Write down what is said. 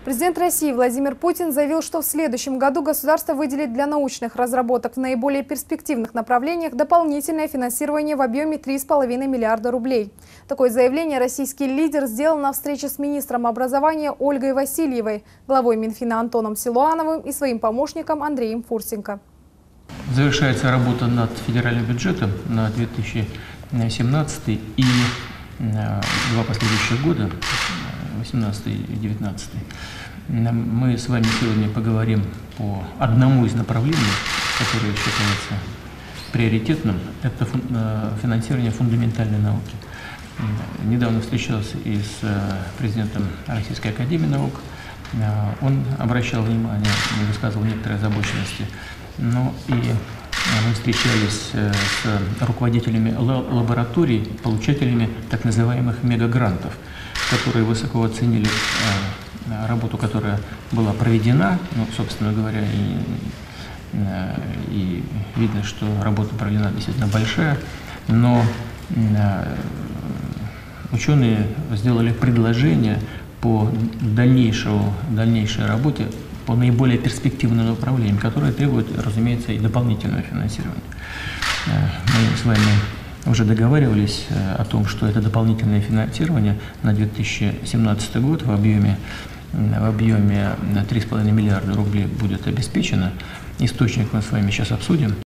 Президент России Владимир Путин заявил, что в следующем году государство выделит для научных разработок в наиболее перспективных направлениях дополнительное финансирование в объеме 3,5 миллиарда рублей. Такое заявление российский лидер сделал на встрече с министром образования Ольгой Васильевой, главой Минфина Антоном Силуановым и своим помощником Андреем Фурсенко. Завершается работа над федеральным бюджетом на 2017 и два последующих года, 2018 и 2019. Мы с вами сегодня поговорим по одному из направлений, которое считается приоритетным. Это финансирование фундаментальной науки. Недавно встречался и с президентом Российской академии наук. Он обращал внимание, высказывал некоторые озабоченности. Ну и мы встречались с руководителями лабораторий, получателями так называемых мегагрантов, которые высоко оценили работу, которая была проведена. Ну, собственно говоря, и видно, что работа проведена действительно большая, но ученые сделали предложение по дальнейшей работе по наиболее перспективным направлениям, которые требуют, разумеется, и дополнительного финансирования. Мы с вами уже договаривались о том, что это дополнительное финансирование на 2017 год в объеме 3,5 миллиарда рублей будет обеспечено. Источник мы с вами сейчас обсудим.